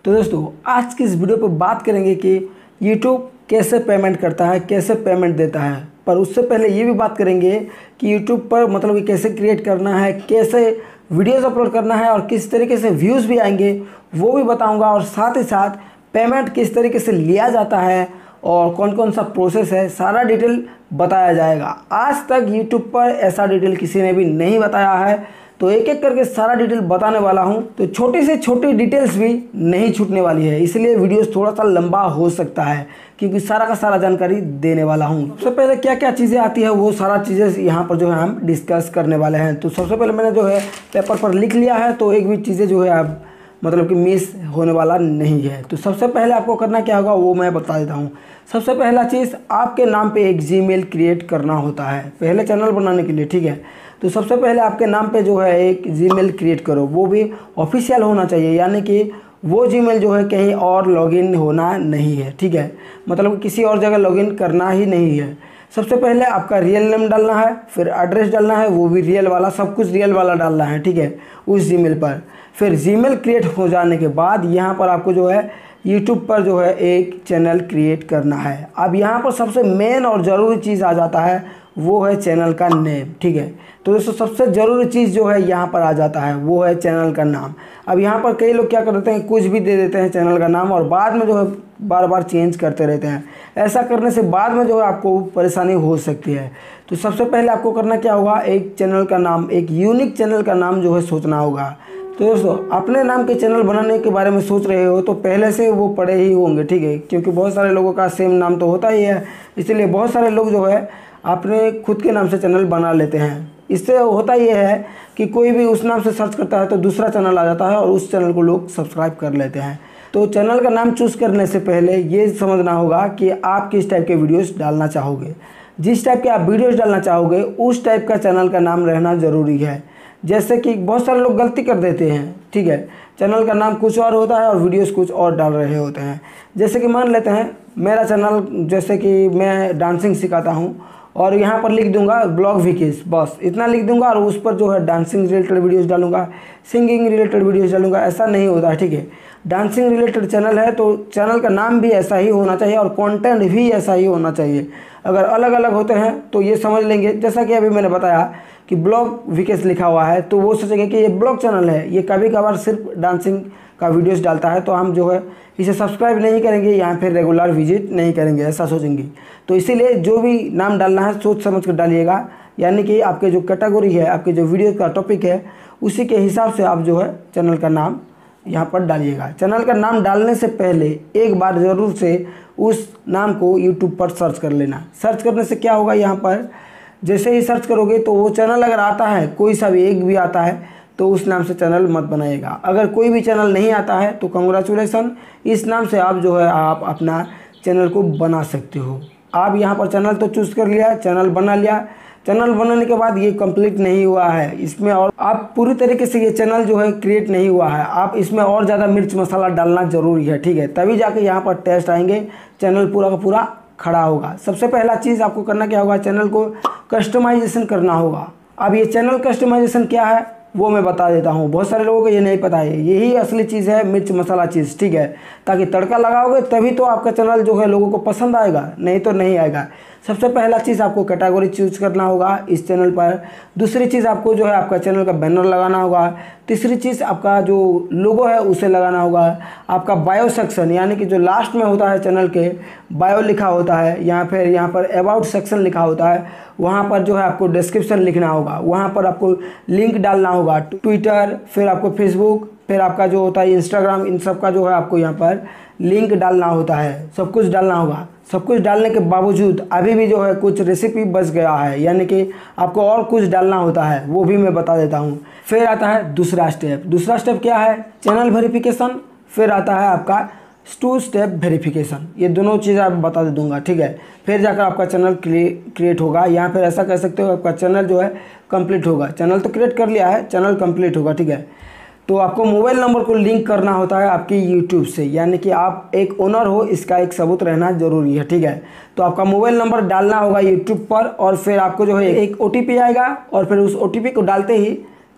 तो दोस्तों आज की इस वीडियो पर बात करेंगे कि यूट्यूब कैसे पेमेंट करता है, कैसे पेमेंट देता है। पर उससे पहले ये भी बात करेंगे कि यूट्यूब पर मतलब कि कैसे क्रिएट करना है, कैसे वीडियोस अपलोड करना है और किस तरीके से व्यूज़ भी आएंगे वो भी बताऊंगा। और साथ ही साथ पेमेंट किस तरीके से लिया जाता है और कौन कौन सा प्रोसेस है, सारा डिटेल बताया जाएगा। आज तक यूट्यूब पर ऐसा डिटेल किसी ने भी नहीं बताया है, तो एक एक करके सारा डिटेल बताने वाला हूं। तो छोटी से छोटी डिटेल्स भी नहीं छूटने वाली है, इसलिए वीडियो थोड़ा सा लंबा हो सकता है क्योंकि सारा का सारा जानकारी देने वाला हूं। सबसे पहले क्या क्या चीज़ें आती है वो सारा चीज़ें यहाँ पर जो है हम डिस्कस करने वाले हैं। तो सबसे पहले मैंने जो है पेपर पर लिख लिया है, तो एक भी चीज़ें जो है आप मतलब कि मिस होने वाला नहीं है। तो सबसे पहले आपको करना क्या होगा वो मैं बता देता हूँ। सबसे पहला चीज़, आपके नाम पे एक जीमेल क्रिएट करना होता है पहले चैनल बनाने के लिए, ठीक है। तो सबसे पहले आपके नाम पे जो है एक जीमेल क्रिएट करो, वो भी ऑफिशियल होना चाहिए, यानी कि वो जीमेल जो है कहीं और लॉगिन होना नहीं है, ठीक है। मतलब किसी और जगह लॉगिन करना ही नहीं है। सबसे पहले आपका रियल नेम डालना है, फिर एड्रेस डालना है, वो भी रियल वाला, सब कुछ रियल वाला डालना है, ठीक है, उस जीमेल पर। फिर जीमेल क्रिएट हो जाने के बाद यहाँ पर आपको जो है यूट्यूब पर जो है एक चैनल क्रिएट करना है। अब यहाँ पर सबसे मेन और ज़रूरी चीज़ आ जाता है, वो है चैनल का नेम, ठीक है। तो दोस्तों सबसे ज़रूरी चीज़ जो है यहाँ पर आ जाता है वो है चैनल का नाम। अब यहाँ पर कई लोग क्या करते हैं, कुछ भी दे देते हैं चैनल का नाम और बाद में जो है बार बार चेंज करते रहते हैं। ऐसा करने से बाद में जो है आपको परेशानी हो सकती है। तो सबसे पहले आपको करना क्या होगा, एक चैनल का नाम, एक यूनिक चैनल का नाम जो है सोचना होगा। तो दोस्तों अपने नाम के चैनल बनाने के बारे में सोच रहे हो तो पहले से वो पढ़े ही होंगे, ठीक है, क्योंकि बहुत सारे लोगों का सेम नाम तो होता ही है, इसलिए बहुत सारे लोग जो है अपने खुद के नाम से चैनल बना लेते हैं। इससे होता ये है कि कोई भी उस नाम से सर्च करता है तो दूसरा चैनल आ जाता है और उस चैनल को लोग सब्सक्राइब कर लेते हैं। तो चैनल का नाम चूज़ करने से पहले ये समझना होगा कि आप किस टाइप के वीडियोस डालना चाहोगे। जिस टाइप के आप वीडियोस डालना चाहोगे उस टाइप का चैनल का नाम रहना ज़रूरी है। जैसे कि बहुत सारे लोग गलती कर देते हैं, ठीक है, चैनल का नाम कुछ और होता है और वीडियोस कुछ और डाल रहे होते हैं। जैसे कि मान लेते हैं मेरा चैनल, जैसे कि मैं डांसिंग सिखाता हूँ और यहाँ पर लिख दूंगा ब्लॉग विकेश, बस इतना लिख दूंगा और उस पर जो है डांसिंग रिलेटेड वीडियोस डालूंगा, सिंगिंग रिलेटेड वीडियोस डालूंगा। ऐसा नहीं होता है, ठीक है। डांसिंग रिलेटेड चैनल है तो चैनल का नाम भी ऐसा ही होना चाहिए और कंटेंट भी ऐसा ही होना चाहिए। अगर अलग अलग होते हैं तो ये समझ लेंगे, जैसा कि अभी मैंने बताया कि ब्लॉग विकेश लिखा हुआ है तो वो सोचेंगे कि ये ब्लॉग चैनल है, ये कभी कभार सिर्फ डांसिंग का वीडियोस डालता है तो हम जो है इसे सब्सक्राइब नहीं करेंगे या फिर रेगुलर विजिट नहीं करेंगे, ऐसा सोचेंगे। तो इसीलिए जो भी नाम डालना है सोच समझ कर डालिएगा, यानी कि आपके जो कैटेगरी है, आपके जो वीडियो का टॉपिक है उसी के हिसाब से आप जो है चैनल का नाम यहाँ पर डालिएगा। चैनल का नाम डालने से पहले एक बार ज़रूर से उस नाम को यूट्यूब पर सर्च कर लेना। सर्च करने से क्या होगा, यहाँ पर जैसे ही सर्च करोगे तो वो चैनल अगर आता है, कोई सा भी एक भी आता है तो उस नाम से चैनल मत बनाइएगा। अगर कोई भी चैनल नहीं आता है तो कंग्रेचुलेसन, इस नाम से आप जो है आप अपना चैनल को बना सकते हो। आप यहाँ पर चैनल तो चूज़ कर लिया, चैनल बना लिया। चैनल बनाने के बाद ये कंप्लीट नहीं हुआ है इसमें, और आप पूरी तरीके से ये चैनल जो है क्रिएट नहीं हुआ है, आप इसमें और ज़्यादा मिर्च मसाला डालना ज़रूरी है, ठीक है, तभी जाके यहाँ पर टेस्ट आएंगे, चैनल पूरा का पूरा खड़ा होगा। सबसे पहला चीज़ आपको करना क्या होगा, चैनल को कस्टमाइजेशन करना होगा। अब ये चैनल कस्टमाइजेशन क्या है वो मैं बता देता हूँ, बहुत सारे लोगों को ये नहीं पता है। यही असली चीज़ है, मिर्च मसाला चीज़, ठीक है, ताकि तड़का लगाओगे तभी तो आपका चैनल जो है लोगों को पसंद आएगा, नहीं तो नहीं आएगा। सबसे पहला चीज़ आपको कैटेगरी चूज करना होगा इस चैनल पर। दूसरी चीज़ आपको जो है आपका चैनल का बैनर लगाना होगा। तीसरी चीज़ आपका जो लोगो है उसे लगाना होगा। आपका बायो सेक्शन, यानी कि जो लास्ट में होता है चैनल के, बायो लिखा होता है, या फिर यहाँ पर अबाउट सेक्शन लिखा होता है, वहाँ पर जो है आपको डिस्क्रिप्शन लिखना होगा। वहाँ पर आपको लिंक डालना होगा, ट्विटर, फिर आपको फेसबुक, फिर आपका जो होता है इंस्टाग्राम, इन सब का जो है आपको यहाँ पर लिंक डालना होता है, सब कुछ डालना होगा। सब कुछ डालने के बावजूद अभी भी जो है कुछ रेसिपी बच गया है, यानी कि आपको और कुछ डालना होता है, वो भी मैं बता देता हूँ। फिर आता है दूसरा स्टेप। दूसरा स्टेप क्या है, चैनल वेरिफिकेशन। फिर आता है आपका 2 स्टेप वेरिफिकेशन। ये दोनों चीज़ आप बता दे दूंगा, ठीक है। फिर जाकर आपका चैनल क्रिएट होगा, या फिर ऐसा कह सकते हो आपका चैनल जो है कंप्लीट होगा। चैनल तो क्रिएट कर लिया है, चैनल कंप्लीट होगा, ठीक है। तो आपको मोबाइल नंबर को लिंक करना होता है आपकी यूट्यूब से, यानी कि आप एक ओनर हो, इसका एक सबूत रहना जरूरी है, ठीक है। तो आपका मोबाइल नंबर डालना होगा यूट्यूब पर और फिर आपको जो है एक OTP आएगा और फिर उस OTP को डालते ही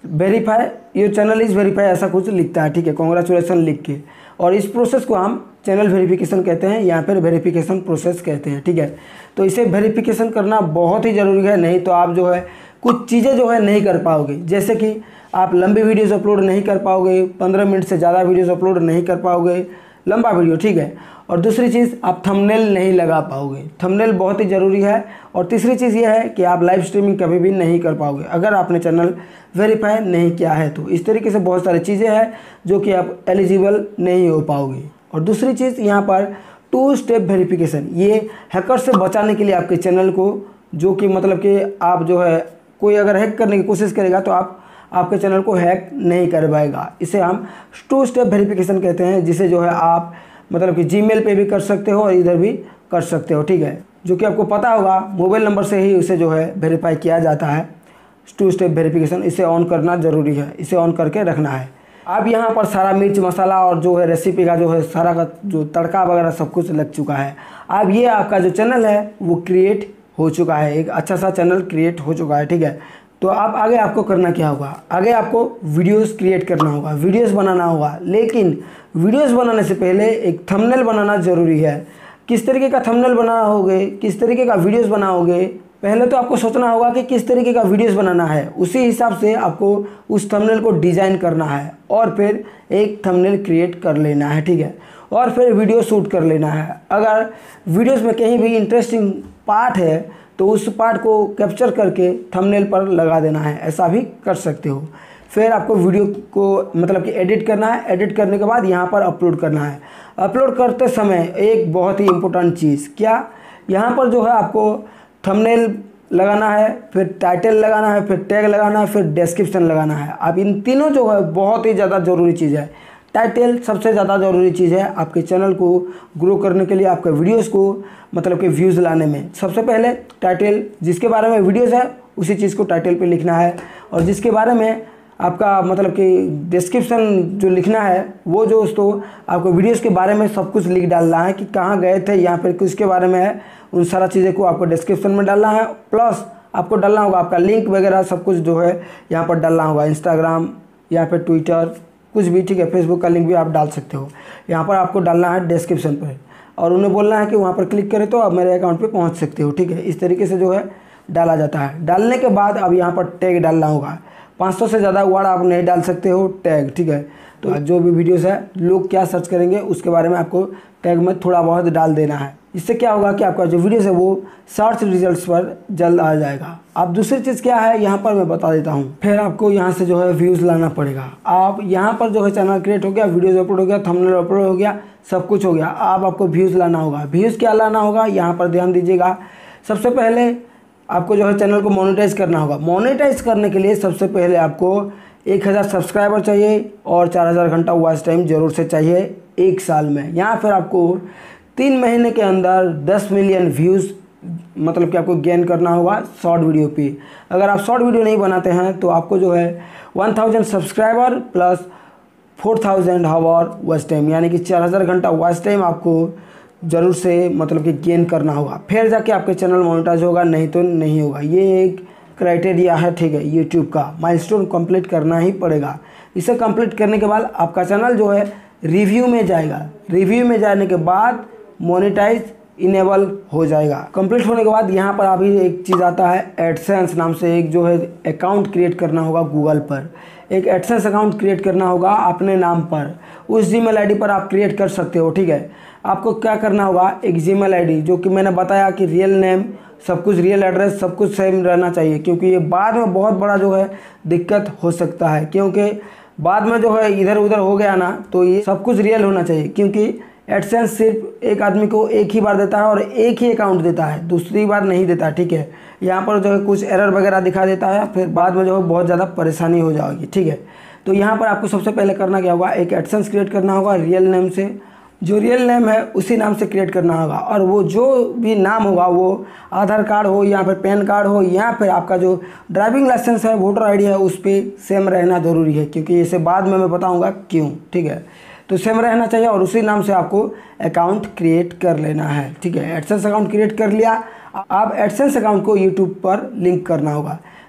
verify your channel is verify ऐसा कुछ लिखता है, ठीक है, कॉन्ग्रेचुलेसन लिख के। और इस प्रोसेस को हम चैनल वेरिफिकेशन कहते हैं, यहाँ पर वेरिफिकेशन प्रोसेस कहते हैं, ठीक है। तो इसे वेरिफिकेशन करना बहुत ही ज़रूरी है, नहीं तो आप जो है कुछ चीज़ें जो है नहीं कर पाओगे। जैसे कि आप लंबी वीडियोस अपलोड नहीं कर पाओगे, 15 मिनट से ज़्यादा वीडियोस अपलोड नहीं कर पाओगे, लंबा वीडियो, ठीक है। और दूसरी चीज़, आप थंबनेल नहीं लगा पाओगे, थंबनेल बहुत ही ज़रूरी है। और तीसरी चीज़ यह है कि आप लाइव स्ट्रीमिंग कभी भी नहीं कर पाओगे अगर आपने चैनल वेरीफाई नहीं किया है। तो इस तरीके से बहुत सारी चीज़ें हैं जो कि आप एलिजिबल नहीं हो पाओगे। और दूसरी चीज़ यहाँ पर 2 स्टेप वेरिफिकेशन, ये हैकर से बचाने के लिए आपके चैनल को, जो कि मतलब कि आप जो है कोई अगर हैक करने की कोशिश करेगा तो आपके चैनल को हैक नहीं कर पाएगा। इसे हम 2 स्टेप वेरिफिकेशन कहते हैं, जिसे जो है आप मतलब कि जीमेल पे भी कर सकते हो और इधर भी कर सकते हो, ठीक है। जो कि आपको पता होगा मोबाइल नंबर से ही उसे जो है वेरीफाई किया जाता है। 2 स्टेप वेरिफिकेशन, इसे ऑन करना ज़रूरी है, इसे ऑन करके रखना है। अब यहाँ पर सारा मिर्च मसाला और जो है रेसिपी का जो है सारा का जो तड़का वगैरह सब कुछ लग चुका है। अब ये आपका जो चैनल है वो क्रिएट हो चुका है, एक अच्छा सा चैनल क्रिएट हो चुका है, ठीक है। तो अब आगे आपको करना क्या होगा, आगे आपको वीडियोस क्रिएट करना होगा, वीडियोस बनाना होगा। लेकिन वीडियोस बनाने से पहले एक थंबनेल बनाना ज़रूरी है। किस तरीके का थंबनेल बनाओगे, किस तरीके का वीडियोस बनाओगे, पहले तो आपको सोचना होगा कि किस तरीके का वीडियोस बनाना है, उसी हिसाब से आपको उस थंबनेल को डिज़ाइन करना है और फिर एक थंबनेल क्रिएट कर लेना है, ठीक है। और फिर वीडियो शूट कर लेना है। अगर वीडियोस में कहीं भी इंटरेस्टिंग पार्ट है तो उस पार्ट को कैप्चर करके थंबनेल पर लगा देना है, ऐसा भी कर सकते हो। फिर आपको वीडियो को मतलब कि एडिट करना है, एडिट करने के बाद यहाँ पर अपलोड करना है। अपलोड करते समय एक बहुत ही इम्पोर्टेंट चीज़, क्या, यहाँ पर जो है आपको थंबनेल लगाना है, फिर टाइटल लगाना है, फिर टैग लगाना है, फिर डिस्क्रिप्शन लगाना है। अब इन तीनों जो है बहुत ही ज़्यादा ज़रूरी चीज़ है। टाइटल सबसे ज़्यादा ज़रूरी चीज़ है आपके चैनल को ग्रो करने के लिए, आपके वीडियोस को मतलब कि व्यूज़ लाने में। सबसे पहले टाइटल, जिसके बारे में वीडियोस है उसी चीज़ को टाइटल पे लिखना है, और जिसके बारे में आपका मतलब कि डिस्क्रिप्शन जो लिखना है वो जो दोस्तों आपको वीडियोस के बारे में सब कुछ लिख डालना है कि कहाँ गए थे या फिर किसके बारे में है, उन सारा चीज़ें को आपको डिस्क्रिप्शन में डालना है। प्लस आपको डालना होगा आपका लिंक वगैरह सब कुछ जो है यहाँ पर डालना होगा, इंस्टाग्राम या फिर ट्विटर कुछ भी, ठीक है, फेसबुक का लिंक भी आप डाल सकते हो। यहाँ पर आपको डालना है डिस्क्रिप्शन पर और उन्हें बोलना है कि वहाँ पर क्लिक करें तो आप मेरे अकाउंट पे पहुँच सकते हो, ठीक है। इस तरीके से जो है डाला जाता है। डालने के बाद अब यहाँ पर टैग डालना होगा। 500 से ज़्यादा वर्ड आप नहीं डाल सकते हो टैग, ठीक है। तो जो भी वीडियोस है लोग क्या सर्च करेंगे उसके बारे में आपको टैग में थोड़ा बहुत डाल देना है। इससे क्या होगा कि आपका जो वीडियोस है वो सर्च रिजल्ट्स पर जल्द आ जाएगा। अब दूसरी चीज़ क्या है यहाँ पर मैं बता देता हूँ। फिर आपको यहाँ से जो है व्यूज़ लाना पड़ेगा। आप यहाँ पर जो है चैनल क्रिएट हो गया, वीडियोज़ अपलोड हो गया, थंबनेल अपलोड हो गया, सब कुछ हो गया। अब आपको व्यूज़ लाना होगा। व्यूज़ क्या लाना होगा यहाँ पर ध्यान दीजिएगा। सबसे पहले आपको जो है चैनल को मोनेटाइज करना होगा। मोनेटाइज करने के लिए सबसे पहले आपको 1000 सब्सक्राइबर चाहिए और 4000 घंटा वॉच टाइम ज़रूर से चाहिए 1 साल में। यहाँ फिर आपको 3 महीने के अंदर 10 मिलियन व्यूज़ मतलब कि आपको गेन करना होगा शॉर्ट वीडियो पे। अगर आप शॉर्ट वीडियो नहीं बनाते हैं तो आपको जो है 1000 subscriber plus 4000 hour watch time यानी कि 4000 घंटा वॉच टाइम आपको ज़रूर से मतलब कि गेन करना होगा। फिर जाके आपके चैनल मोनेटाइज होगा, नहीं तो नहीं होगा। ये एक क्राइटेरिया है, ठीक है, यूट्यूब का माइलस्टोन कंप्लीट करना ही पड़ेगा। इसे कंप्लीट करने के बाद आपका चैनल जो है रिव्यू में जाएगा। रिव्यू में जाने के बाद मोनेटाइज इनेबल हो जाएगा। कंप्लीट होने के बाद यहाँ पर अभी एक चीज़ आता है एडसेंस नाम से, एक जो है अकाउंट क्रिएट करना होगा गूगल पर। एक एडसेंस अकाउंट क्रिएट करना होगा अपने नाम पर। उस जीमेल आईडी पर आप क्रिएट कर सकते हो, ठीक है। आपको क्या करना होगा, एक जीमेल आईडी जो कि मैंने बताया कि रियल नेम सब कुछ, रियल एड्रेस सब कुछ सेम रहना चाहिए, क्योंकि ये बाद में बहुत बड़ा जो है दिक्कत हो सकता है। क्योंकि बाद में जो है इधर उधर हो गया ना, तो ये सब कुछ रियल होना चाहिए। क्योंकि एडसेंस सिर्फ एक आदमी को एक ही बार देता है और एक ही अकाउंट देता है, दूसरी बार नहीं देता, ठीक है। यहाँ पर जो है कुछ एरर वगैरह दिखा देता है, फिर बाद में जो है बहुत ज़्यादा परेशानी हो जाएगी, ठीक है। तो यहाँ पर आपको सबसे पहले करना क्या होगा, एक एडसेंस क्रिएट करना होगा रियल नेम से। जो रियल नेम है उसी नाम से क्रिएट करना होगा, और वो जो भी नाम होगा वो आधार कार्ड हो या फिर पैन कार्ड हो या फिर आपका जो ड्राइविंग लाइसेंस है, वोटर आईडी है, उस पर सेम रहना ज़रूरी है। क्योंकि इसे बाद में मैं बताऊंगा क्यों, ठीक है। तो सेम रहना चाहिए और उसी नाम से आपको अकाउंट क्रिएट कर लेना है, ठीक है। एडसेंस अकाउंट क्रिएट कर लिया। आप एडसेंस अकाउंट को यूट्यूब पर लिंक करना होगा।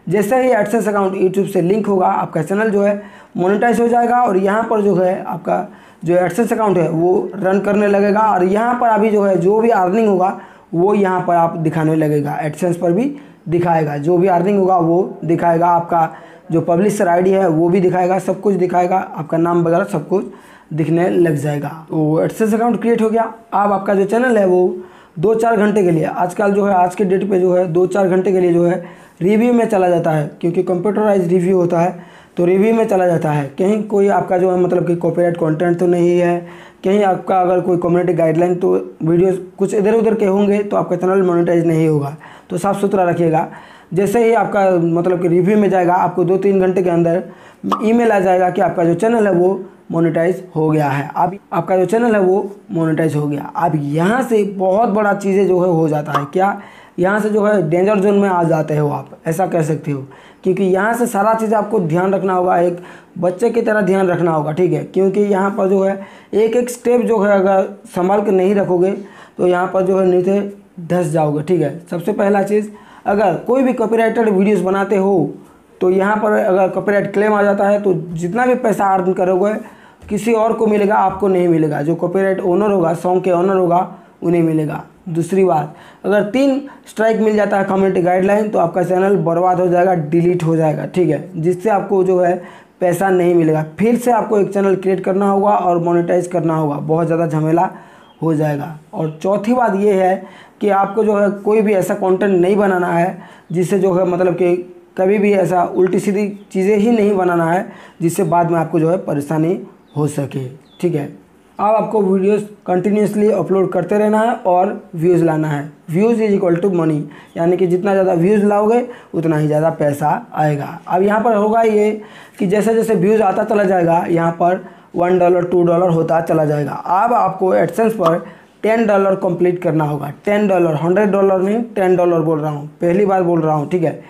जैसे ही एडसेंस अकाउंट यूट्यूब से लिंक होगा आपका चैनल जो है मोनेटाइज हो जाएगा और यहाँ पर जो है आपका जो एडसेंस अकाउंट है वो रन करने लगेगा और यहाँ पर अभी जो है जो भी अर्निंग होगा वो यहाँ पर आप दिखाने लगेगा, एडसेंस पर भी दिखाएगा, जो भी अर्निंग होगा वो दिखाएगा, आपका जो पब्लिशर आईडी है वो भी दिखाएगा, सब कुछ दिखाएगा, आपका नाम वगैरह सब कुछ दिखने लग जाएगा। तो एडसेंस अकाउंट क्रिएट हो गया। अब आपका जो चैनल है वो 2-4 घंटे के लिए, आजकल जो है आज के डेट पे जो है 2-4 घंटे के लिए जो है रिव्यू में चला जाता है, क्योंकि कंप्यूटराइज रिव्यू होता है तो रिव्यू में चला जाता है। कहीं कोई आपका जो है मतलब कि कॉपीराइट कंटेंट तो नहीं है, कहीं आपका अगर कोई कम्युनिटी गाइडलाइन तो वीडियोस कुछ इधर उधर के होंगे तो आपका चैनल मोनेटाइज नहीं होगा। तो साफ़ सुथरा रखिएगा। जैसे ही आपका मतलब कि रिव्यू में जाएगा आपको 2-3 घंटे के अंदर ईमेल आ जाएगा कि आपका जो चैनल है वो मोनेटाइज हो गया है। अब आपका जो चैनल है वो मोनेटाइज हो गया। अब यहाँ से बहुत बड़ा चीज़ें जो है हो जाता है, क्या यहाँ से जो है डेंजर जोन में आ जाते हो आप, ऐसा कह सकते हो, क्योंकि यहाँ से सारा चीज़ आपको ध्यान रखना होगा, एक बच्चे की तरह ध्यान रखना होगा, ठीक है। क्योंकि यहाँ पर जो है एक एक स्टेप जो है अगर संभाल के नहीं रखोगे तो यहाँ पर जो है नीचे धंस जाओगे, ठीक है। सबसे पहला चीज़, अगर कोई भी कॉपीराइटेड वीडियोस बनाते हो तो यहाँ पर अगर कॉपीराइट क्लेम आ जाता है तो जितना भी पैसा अर्न करोगे किसी और को मिलेगा, आपको नहीं मिलेगा। जो कॉपीराइट ओनर होगा, सॉन्ग के ओनर होगा, उन्हें मिलेगा। दूसरी बात, अगर 3 स्ट्राइक मिल जाता है कम्युनिटी गाइडलाइन तो आपका चैनल बर्बाद हो जाएगा, डिलीट हो जाएगा, ठीक है, जिससे आपको जो है पैसा नहीं मिलेगा। फिर से आपको एक चैनल क्रिएट करना होगा और मोनेटाइज करना होगा, बहुत ज़्यादा झमेला हो जाएगा। और चौथी बात ये है कि आपको जो है कोई भी ऐसा कंटेंट नहीं बनाना है जिससे जो है मतलब कि कभी भी ऐसा उल्टी सीधी चीज़ें ही नहीं बनाना है जिससे बाद में आपको जो है परेशानी हो सके, ठीक है। अब आपको वीडियोस कंटिन्यूसली अपलोड करते रहना है और व्यूज़ लाना है। Views is equal to money, यानी कि जितना ज़्यादा व्यूज़ लाओगे उतना ही ज़्यादा पैसा आएगा। अब यहाँ पर होगा ये कि जैसे जैसे व्यूज़ आता चला जाएगा यहाँ पर $1 $2 होता चला जाएगा। अब आपको एडसेंस पर $10 कंप्लीट करना होगा। $10, $100 नहीं, $10 बोल रहा हूँ, पहली बार बोल रहा हूँ, ठीक है।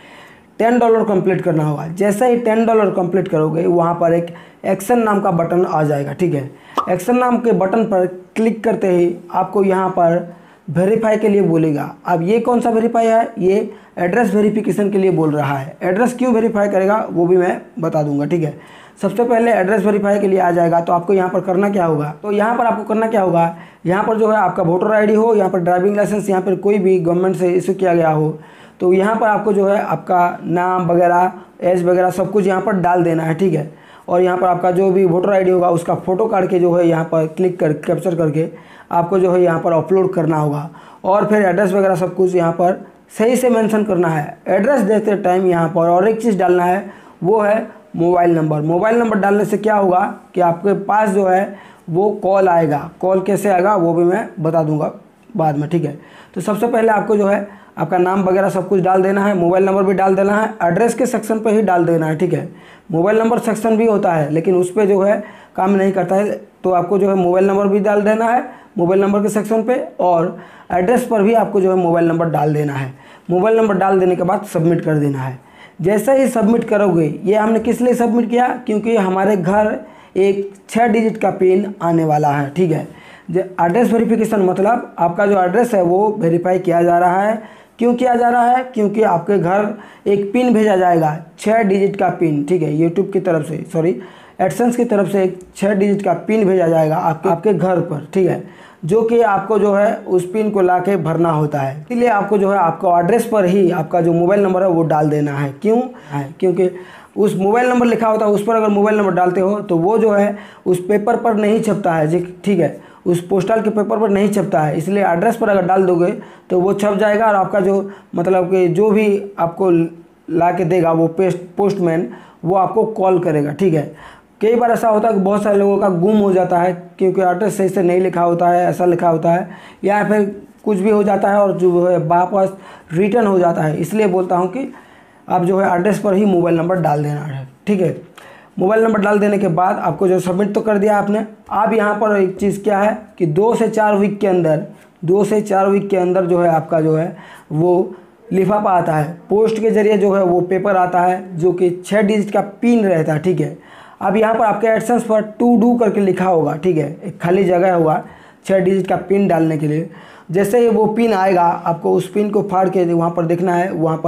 $10 कंप्लीट करना होगा। जैसे ही $10 कंप्लीट करोगे वहाँ पर एक एक्शन नाम का बटन आ जाएगा, ठीक है। एक्शन नाम के बटन पर क्लिक करते ही आपको यहाँ पर वेरीफाई के लिए बोलेगा। अब ये कौन सा वेरीफाई है, ये एड्रेस वेरिफिकेशन के लिए बोल रहा है। एड्रेस क्यों वेरीफाई करेगा वो भी मैं बता दूंगा, ठीक है। सबसे पहले एड्रेस वेरीफाई के लिए आ जाएगा तो आपको यहाँ पर करना क्या होगा, तो यहाँ पर आपको करना क्या होगा, यहाँ पर जो है आपका वोटर आईडी हो, यहाँ पर ड्राइविंग लाइसेंस, यहाँ पर कोई भी गवर्नमेंट से इशू किया गया हो तो यहाँ पर आपको जो है आपका नाम वगैरह, एज वगैरह सब कुछ यहाँ पर डाल देना है, ठीक है। और यहाँ पर आपका जो भी वोटर आईडी होगा उसका फ़ोटो काट के जो है यहाँ पर क्लिक कर कैप्चर करके आपको जो है यहाँ पर अपलोड करना होगा। और फिर एड्रेस वगैरह सब कुछ यहाँ पर सही से मेंशन करना है। एड्रेस देते टाइम यहाँ पर और एक चीज़ डालना है, वो है मोबाइल नंबर। मोबाइल नंबर डालने से क्या होगा कि आपके पास जो है वो कॉल आएगा। कॉल कैसे आएगा वो भी मैं बता दूंगा बाद में, ठीक है। तो सबसे पहले आपको जो है आपका नाम वगैरह सब कुछ डाल देना है, मोबाइल नंबर भी डाल देना है, एड्रेस के सेक्शन पर ही डाल देना है, ठीक है। मोबाइल नंबर सेक्शन भी होता है लेकिन उस पर जो है काम नहीं करता है, तो आपको जो है मोबाइल नंबर भी डाल देना है मोबाइल नंबर के सेक्शन पे, और एड्रेस पर भी आपको जो है मोबाइल नंबर डाल देना है। मोबाइल नंबर डाल देने के बाद सबमिट कर देना है। जैसे ही सबमिट करोगे, ये हमने किस लिए सबमिट किया, क्योंकि हमारे घर एक 6 डिजिट का पिन आने वाला है, ठीक है। एड्रेस वेरिफिकेशन मतलब आपका जो एड्रेस है वो वेरीफाई किया जा रहा है। क्यों किया जा रहा है, क्योंकि आपके घर एक पिन भेजा जाएगा, 6 डिजिट का पिन, ठीक है। यूट्यूब की तरफ से, सॉरी एडसेंस की तरफ से एक 6 डिजिट का पिन भेजा जाएगा आपके घर पर, ठीक है, जो कि आपको जो है उस पिन को लाके भरना होता है। इसलिए आपको जो है आपको एड्रेस पर ही आपका जो मोबाइल नंबर है वो डाल देना है। क्यों है, क्योंकि उस मोबाइल नंबर लिखा होता है उस पर अगर मोबाइल नंबर डालते हो तो वो जो है उस पेपर पर नहीं छपता है, ठीक है, उस पोस्टल के पेपर पर नहीं छपता है। इसलिए एड्रेस पर अगर डाल दोगे तो वो छप जाएगा और आपका जो मतलब कि जो भी आपको ला के देगा वो पोस्टमैन वो आपको कॉल करेगा, ठीक है। कई बार ऐसा होता है कि बहुत सारे लोगों का गुम हो जाता है क्योंकि एड्रेस सही से नहीं लिखा होता है, ऐसा लिखा होता है, या फिर कुछ भी हो जाता है और जो है वापस रिटर्न हो जाता है। इसलिए बोलता हूँ कि आप जो है एड्रेस पर ही मोबाइल नंबर डाल देना है, ठीक है। मोबाइल नंबर डाल देने के बाद आपको जो सबमिट तो कर दिया आपने। अब यहाँ पर एक चीज़ क्या है कि 2 से 4 वीक के अंदर, 2 से 4 वीक के अंदर जो है आपका जो है वो लिफाफा आता है, पोस्ट के जरिए जो है वो पेपर आता है जो कि 6 डिजिट का पिन रहता है, ठीक है। अब यहाँ पर आपके एडसेंस पर टू डू करके लिखा होगा, ठीक है, एक खाली जगह होगा 6 डिजिट का पिन डालने के लिए। जैसे ही वो पिन आएगा आपको उस पिन को फाड़ के वहाँ पर देखना है, वहाँ पर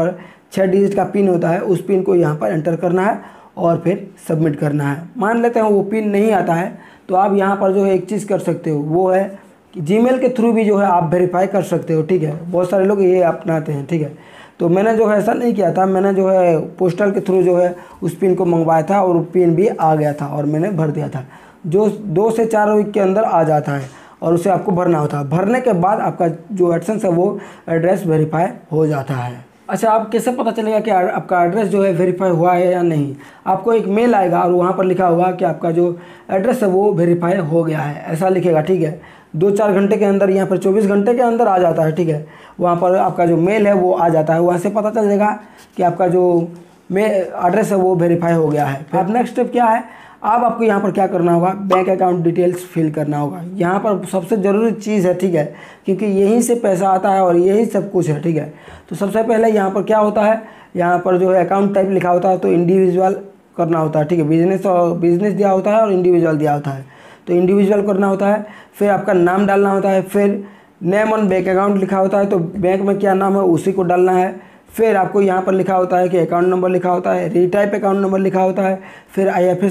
6 डिजिट का पिन होता है, उस पिन को यहाँ पर एंटर करना है और फिर सबमिट करना है। मान लेते हैं वो पिन नहीं आता है तो आप यहाँ पर जो है एक चीज़ कर सकते हो, वो है कि जीमेल के थ्रू भी जो है आप वेरीफाई कर सकते हो, ठीक है। बहुत सारे लोग ये अपनाते हैं, ठीक है। तो मैंने जो है ऐसा नहीं किया था, मैंने जो है पोस्टल के थ्रू जो है उस पिन को मंगवाया था और पिन भी आ गया था और मैंने भर दिया था, जो 2 से 4 वीक के अंदर आ जाता है और उसे आपको भरना होता है। भरने के बाद आपका जो एडसेंस है वो एड्रेस वेरीफाई हो जाता है। अच्छा, आप कैसे पता चलेगा कि आपका एड्रेस जो है वेरीफाई हुआ है या नहीं? आपको एक मेल आएगा और वहाँ पर लिखा होगा कि आपका जो एड्रेस है वो वेरीफाई हो गया है, ऐसा लिखेगा, ठीक है। 2-4 घंटे के अंदर, यहाँ पर 24 घंटे के अंदर आ जाता है, ठीक है। वहाँ पर आपका जो मेल है वो आ जाता है, वहाँ से पता चल जाएगा कि आपका जो एड्रेस है वो वेरीफाई हो गया है। फिर नेक्स्ट स्टेप क्या है, अब आपको यहाँ पर क्या करना होगा, बैंक अकाउंट डिटेल्स फिल करना होगा। यहाँ पर सबसे ज़रूरी चीज़ है, ठीक है, क्योंकि यहीं से पैसा आता है और यही सब कुछ है, ठीक है। तो सबसे पहले यहाँ पर क्या होता है, यहाँ पर जो है अकाउंट टाइप लिखा होता है तो इंडिविजुअल करना होता है, ठीक है। बिजनेस दिया होता है और इंडिविजुअल दिया होता है, तो इंडिविजुअल करना होता है। फिर आपका नाम डालना होता है, फिर नेम ऑन बैंक अकाउंट लिखा होता है तो बैंक में क्या नाम है उसी को डालना है। फिर आपको यहाँ पर लिखा होता है कि अकाउंट नंबर लिखा होता है, रीटाइप अकाउंट नंबर लिखा होता है, फिर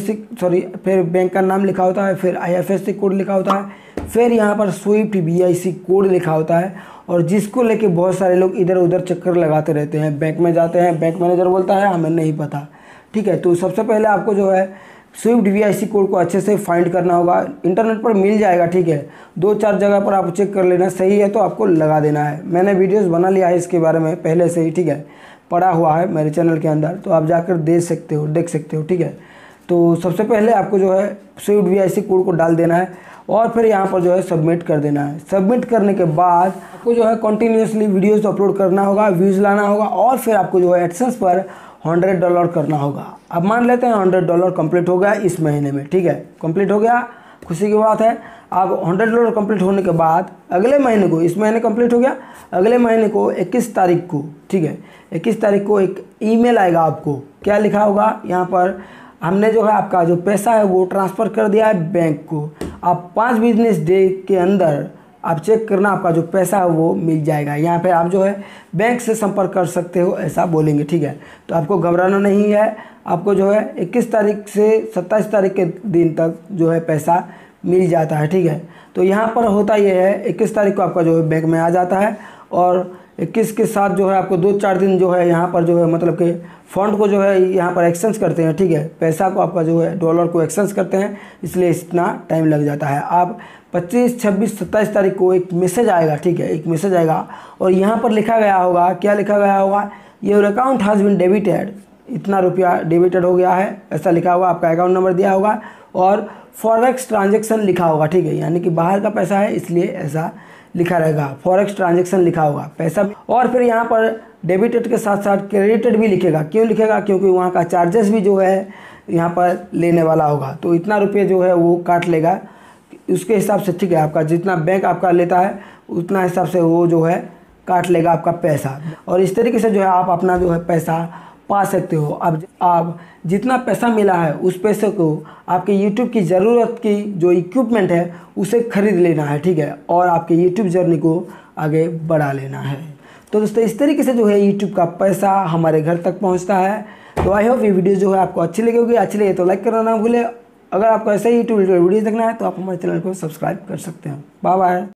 फिर बैंक का नाम लिखा होता है, फिर IFSC कोड लिखा होता है, फिर यहाँ पर स्विफ्ट BIC कोड लिखा होता है। और जिसको लेके बहुत सारे लोग इधर उधर चक्कर लगाते रहते हैं, बैंक में जाते हैं, बैंक मैनेजर बोलता है हमें नहीं पता, ठीक है। तो सबसे पहले आपको जो है स्विफ्ट BIC कोड को अच्छे से फाइंड करना होगा, इंटरनेट पर मिल जाएगा, ठीक है। 2-4 जगह पर आप चेक कर लेना, सही है तो आपको लगा देना है। मैंने वीडियोस बना लिया है इसके बारे में पहले से ही, ठीक है, पड़ा हुआ है मेरे चैनल के अंदर, तो आप जाकर देख सकते हो, ठीक है। तो सबसे पहले आपको जो है स्विफ्ट BIC कोड को डाल देना है और फिर यहाँ पर जो है सबमिट कर देना है। सबमिट करने के बाद आपको जो है कंटिन्यूसली वीडियोज़ अपलोड करना होगा, व्यूज़ लाना होगा और फिर आपको जो है एडसेंस पर $100 करना होगा। अब मान लेते हैं $100 कंप्लीट हो गया इस महीने में, ठीक है, कंप्लीट हो गया, खुशी की बात है। अब $100 कंप्लीट होने के बाद अगले महीने को, इस महीने कंप्लीट हो गया, अगले महीने को 21 तारीख को, ठीक है, 21 तारीख को एक ईमेल आएगा आपको। क्या लिखा होगा यहाँ पर, हमने जो है आपका जो पैसा है वो ट्रांसफ़र कर दिया है बैंक को। आप 5 बिजनेस डे के अंदर आप चेक करना, आपका जो पैसा है वो मिल जाएगा। यहाँ पे आप जो है बैंक से संपर्क कर सकते हो, ऐसा बोलेंगे, ठीक है। तो आपको घबराना नहीं है, आपको जो है 21 तारीख से 27 तारीख के दिन तक जो है पैसा मिल जाता है, ठीक है। तो यहाँ पर होता ये है 21 तारीख को आपका जो है बैंक में आ जाता है और 21 के साथ जो है आपको 2-4 दिन जो है यहाँ पर जो है मतलब कि फंड को जो है यहाँ पर एक्सचेंज करते हैं, ठीक है। पैसा को आपका जो है डॉलर को एक्सचेंज करते हैं, इसलिए इतना टाइम लग जाता है। आप 25, 26, 27 तारीख को एक मैसेज आएगा, ठीक है, एक मैसेज आएगा और यहाँ पर लिखा गया होगा, क्या लिखा गया होगा, your account has been debited, इतना रुपया डेबिटेड हो गया है, ऐसा लिखा होगा। आपका अकाउंट नंबर दिया होगा और फॉरेक्स ट्रांजेक्शन लिखा होगा, ठीक है, यानी कि बाहर का पैसा है इसलिए ऐसा लिखा रहेगा, फॉरेक्स ट्रांजेक्शन लिखा होगा पैसा। और फिर यहाँ पर डेबिटेड के साथ साथ क्रेडिटेड भी लिखेगा, क्यों लिखेगा, क्योंकि वहाँ का चार्जेस भी जो है यहाँ पर लेने वाला होगा, तो इतना रुपये जो है वो काट लेगा उसके हिसाब से, ठीक है। आपका जितना बैंक आपका लेता है उतना हिसाब से वो जो है काट लेगा आपका पैसा और इस तरीके से जो है आप अपना जो है पैसा पा सकते हो। अब आप जितना पैसा मिला है उस पैसे को आपके YouTube की ज़रूरत की जो इक्विपमेंट है उसे खरीद लेना है, ठीक है, और आपके YouTube जर्नी को आगे बढ़ा लेना है। तो दोस्तों इस तरीके से जो है YouTube का पैसा हमारे घर तक पहुंचता है। तो आई होप ये वीडियो जो है आपको अच्छी लगी होगी, अच्छी लगे तो लाइक करना ना भूले। अगर आपको ऐसे ही यूट्यूब वीडियो देखना है तो आप हमारे चैनल को सब्सक्राइब कर सकते हैं। Bye bye.